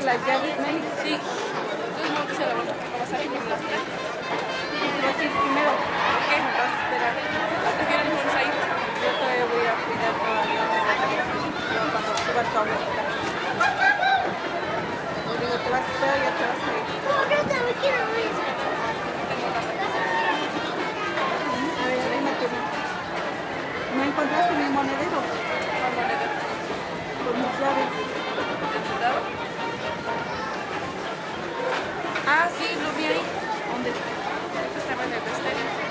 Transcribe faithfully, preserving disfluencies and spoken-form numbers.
las llaves, Meli. Sí. Entonces no se la van a pasar y me las trae. Pero aquí primero. ¿Por qué? Vas a esperar. Hasta que nos vamos a ir. Yo todavía voy a cuidar todavía. Yo cuando suba el cable. Yo digo, te vas a esperar y ya te vas a ir. A ver, dime tú. ¿No encontraste mi monedero? ¿Cuál moneda? Con mis llaves. ¿Cuidado? Ah, sí, lo vi ahí. ¿Dónde? Estaba en el vestuario.